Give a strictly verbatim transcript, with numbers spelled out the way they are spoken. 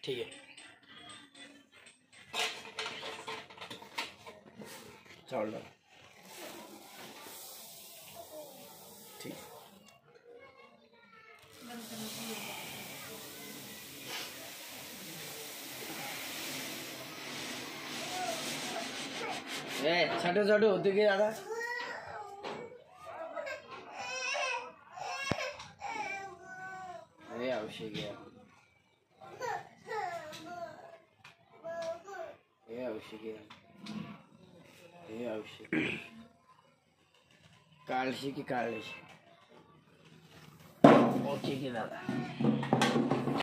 ठीक है चावल डाल ठीक ए छोटे छोटे होते के ज्यादा ये आवश्यक है ये आवश्यक है ये आवश्यक काळजी की काळजी ओके की दादा